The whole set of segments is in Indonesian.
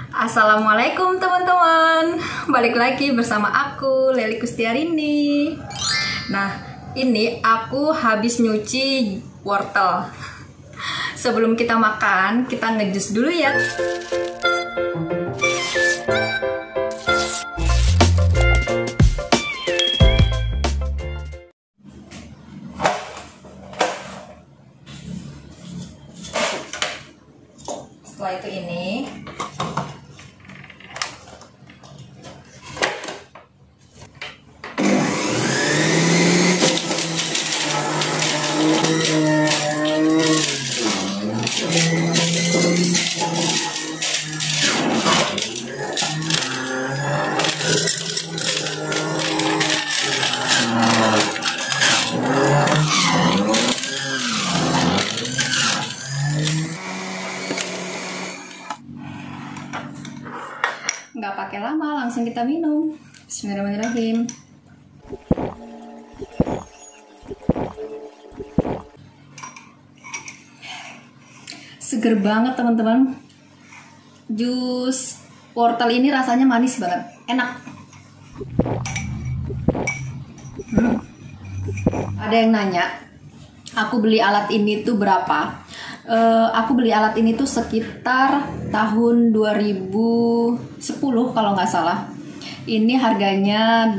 Assalamualaikum teman-teman, balik lagi bersama aku Lely Kustiarini. Nah, ini aku habis nyuci wortel. Sebelum kita makan, kita ngejus dulu ya. Setelah itu ini nggak pakai lama, langsung kita minum. Bismillahirrahmanirrahim. Seger banget teman-teman. Jus wortel ini rasanya manis banget, enak. Ada yang nanya, aku beli alat ini tuh berapa? Aku beli alat ini tuh sekitar tahun 2010 kalau nggak salah. Ini harganya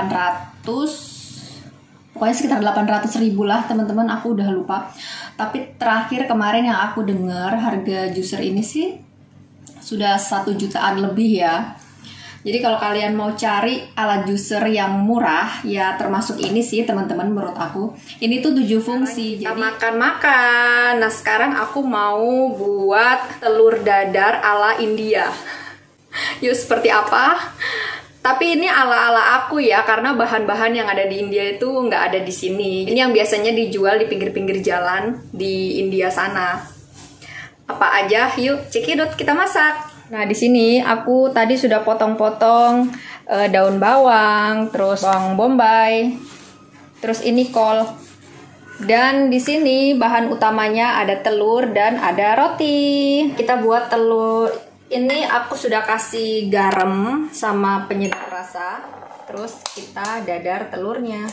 800, pokoknya sekitar 800.000 lah teman-teman, aku udah lupa. Tapi terakhir kemarin yang aku dengar harga juicer ini sih sudah 1 jutaan lebih ya. Jadi kalau kalian mau cari alat juicer yang murah, ya termasuk ini sih teman-teman menurut aku. Ini tuh 7 fungsi. Kita jadi makan-makan. Nah sekarang aku mau buat telur dadar ala India. Yuk seperti apa? Tapi ini ala-ala aku ya, karena bahan-bahan yang ada di India itu nggak ada di sini. Ini yang biasanya dijual di pinggir-pinggir jalan di India sana. Apa aja? Yuk cekidot kita masak. Nah, di sini aku tadi sudah potong-potong daun bawang, terus bawang bombay, terus ini kol. Dan di sini bahan utamanya ada telur dan ada roti. Kita buat telur ini aku sudah kasih garam sama penyedap rasa. Terus kita dadar telurnya.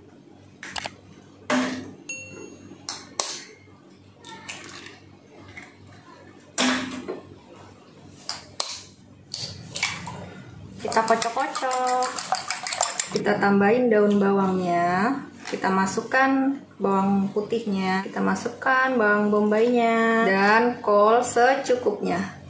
Kita kocok-kocok, kita tambahin daun bawangnya, kita masukkan bawang putihnya, kita masukkan bawang bombaynya, dan kol secukupnya.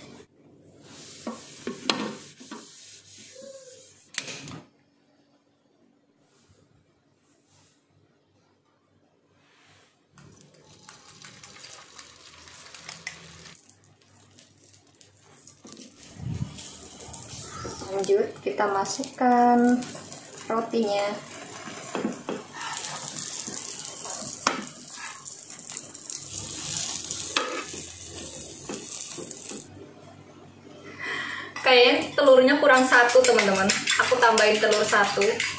Lanjut kita masukkan rotinya. Kayaknya telurnya kurang 1 teman-teman. Aku tambahin telur 1.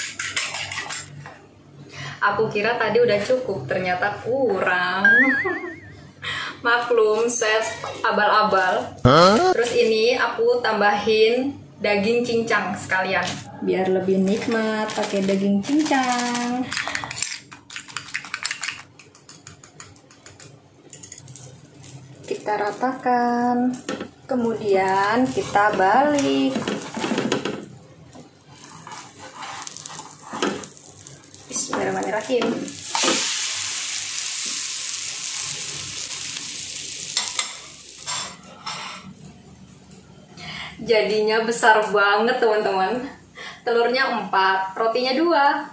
Aku kira tadi udah cukup, ternyata kurang. Maklum, saya abal-abal. Terus ini aku tambahin daging cincang sekalian biar lebih nikmat pakai daging cincang. Kita ratakan, kemudian kita balik. Bismillahirrahmanirrahim. Jadinya besar banget teman-teman. Telurnya 4, rotinya 2.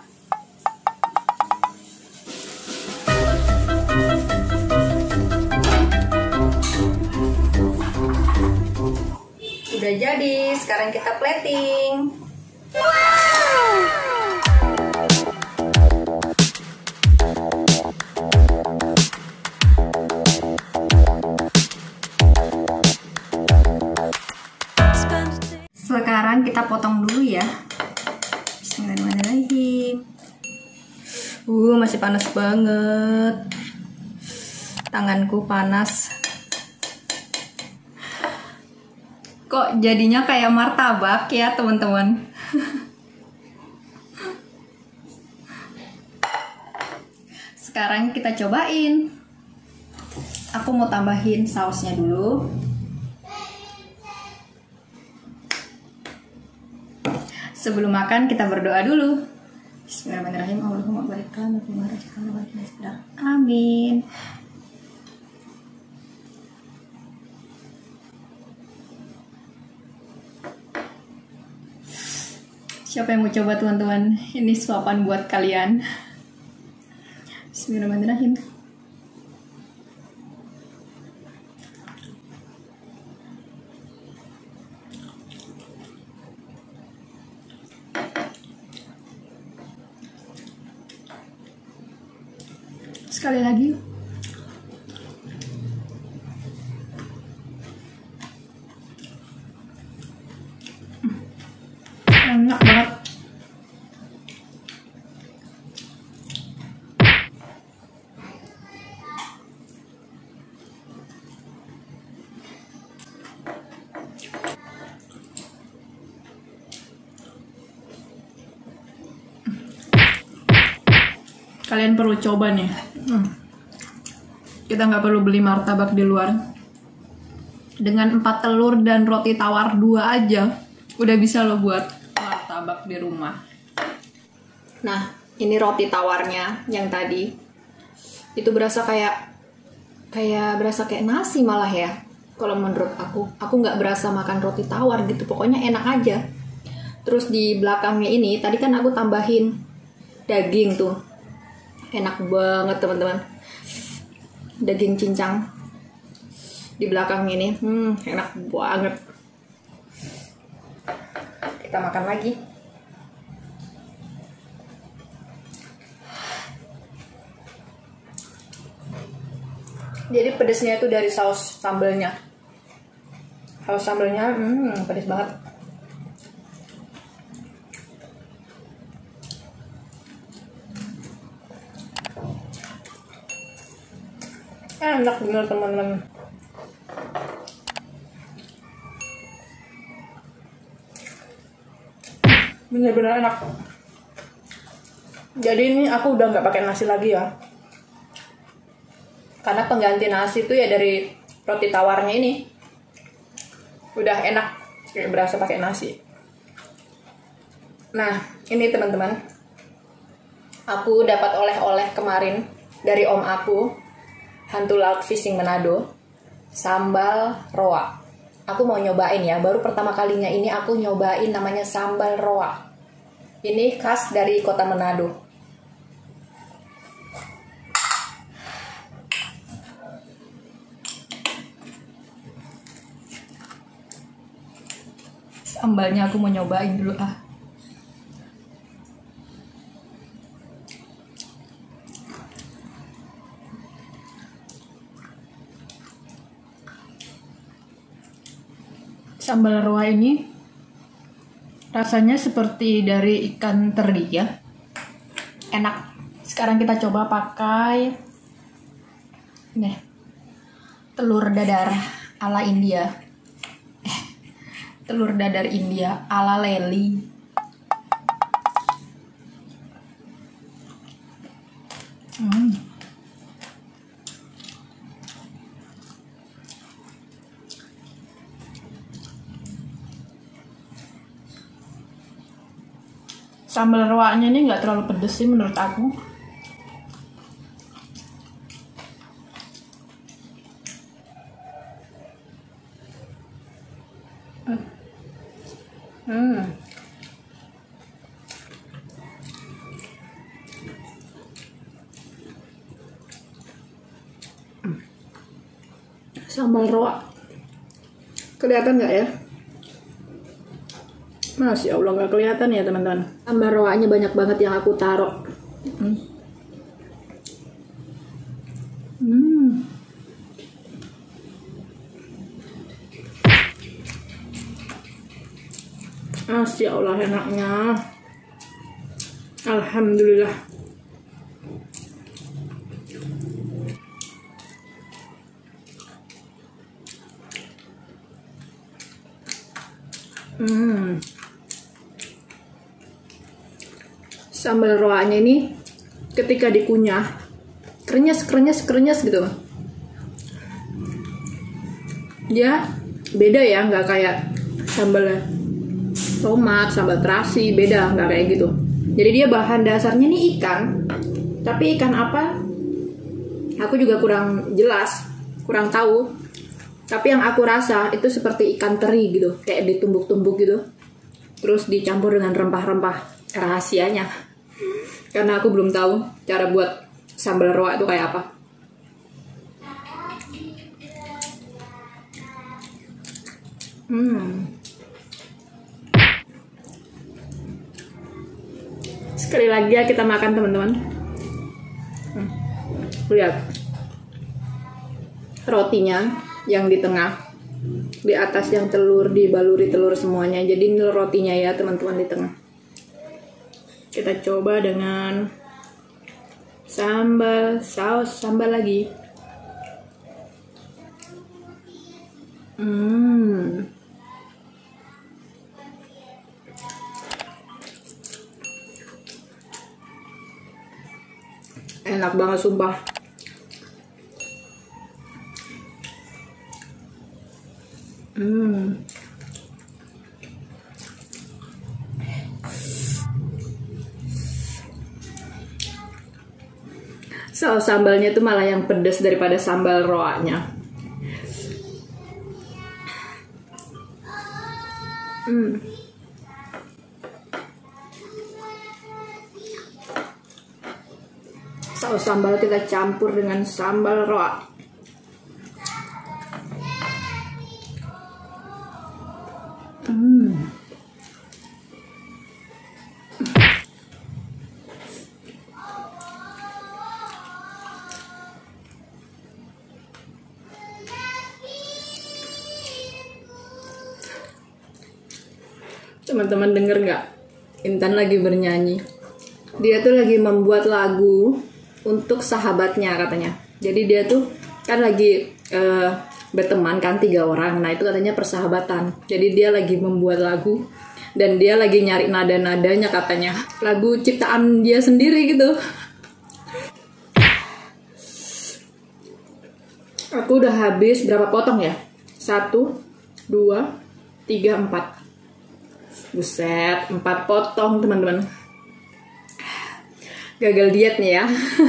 Udah jadi, sekarang kita plating. Wow! Sekarang kita potong dulu ya. Bismillahirrahmanirrahim. Masih panas banget. Tanganku panas. Kok jadinya kayak martabak ya teman-teman. Sekarang kita cobain. Aku mau tambahin sausnya dulu. Sebelum makan kita berdoa dulu. Bismillahirrahmanirrahim. Allahumma barik lana fima razaqtana wa qina adzabannar. Amin. Siapa yang mau coba teman-teman? Ini suapan buat kalian. Bismillahirrahmanirrahim. Sekali lagi. Enak banget. Kalian perlu coba nih. Kita nggak perlu beli martabak di luar. Dengan 4 telur dan roti tawar 2 aja, udah bisa lo buat martabak di rumah. Nah, ini roti tawarnya yang tadi. Itu berasa kayak berasa kayak nasi malah ya. Kalau menurut aku nggak berasa makan roti tawar gitu. Pokoknya enak aja. Terus di belakangnya ini, tadi kan aku tambahin daging tuh. Enak banget teman-teman. Daging cincang di belakang ini, enak banget. Kita makan lagi. Jadi pedesnya itu dari saus sambelnya. Saus sambelnya, pedes banget. Enak bener teman-teman. Bener-bener enak. Jadi ini aku udah nggak pakai nasi lagi ya. Karena pengganti nasi itu ya dari roti tawarnya ini. Udah enak, kayak berasa pakai nasi. Nah, ini teman-teman. Aku dapat oleh-oleh kemarin dari om aku. Hantu Laut Fishing Manado, sambal roa. Aku mau nyobain ya, baru pertama kalinya ini aku nyobain namanya sambal roa. Ini khas dari kota Manado. Sambalnya aku mau nyobain dulu ah. Sambal roa ini rasanya seperti dari ikan teri ya. Enak. Sekarang kita coba pakai nih, telur dadar ala India. Telur dadar India ala Leli. Sambal roanya ini nggak terlalu pedes sih menurut aku. Sambal roa. Kelihatan nggak ya? Masya Allah, nggak kelihatan ya teman-teman. Sambal roanya banyak banget yang aku taruh. Masya Allah enaknya. Alhamdulillah. Sambal roanya ini ketika dikunyah krenyes gitu. Dia beda ya, nggak kayak sambal tomat, sambal terasi, beda, nggak kayak gitu. Jadi dia bahan dasarnya nih ikan, tapi ikan apa? Aku juga kurang jelas, kurang tahu. Tapi yang aku rasa itu seperti ikan teri gitu, kayak ditumbuk-tumbuk gitu. Terus dicampur dengan rempah-rempah rahasianya. Karena aku belum tahu cara buat sambal roa itu kayak apa. Sekali lagi ya kita makan teman-teman. Lihat rotinya yang di tengah, di atas yang telur, dibaluri telur semuanya. Jadi ini rotinya ya teman-teman di tengah. Kita coba dengan saus sambal lagi. Enak banget sumpah. Saus sambalnya tuh malah yang pedas daripada sambal roanya. Saus sambal kita campur dengan sambal roa. Teman-teman denger nggak? Intan lagi bernyanyi. Dia tuh lagi membuat lagu untuk sahabatnya katanya. Jadi dia tuh kan lagi berteman kan 3 orang. Nah itu katanya persahabatan. Jadi dia lagi membuat lagu dan dia lagi nyari nada-nadanya katanya. Lagu ciptaan dia sendiri gitu. Aku udah habis berapa potong ya? 1, 2, 3, 4. Buset, 4 potong teman-teman. Gagal diet nih ya.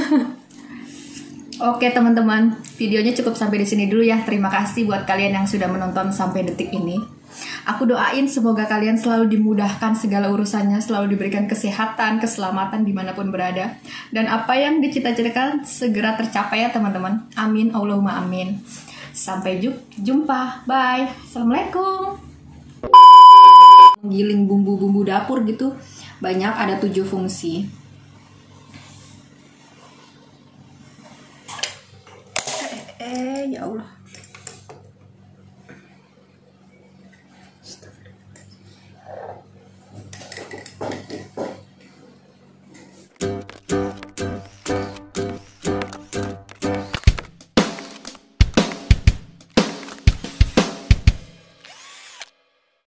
Oke teman-teman, videonya cukup sampai di sini dulu ya. Terima kasih buat kalian yang sudah menonton sampai detik ini. Aku doain semoga kalian selalu dimudahkan segala urusannya, selalu diberikan kesehatan, keselamatan dimanapun berada. Dan apa yang dicita-citakan segera tercapai ya teman-teman. Amin, Allahumma amin. Sampai jumpa, bye. Assalamualaikum. Menggiling bumbu-bumbu dapur gitu banyak, ada 7 fungsi. Ya Allah.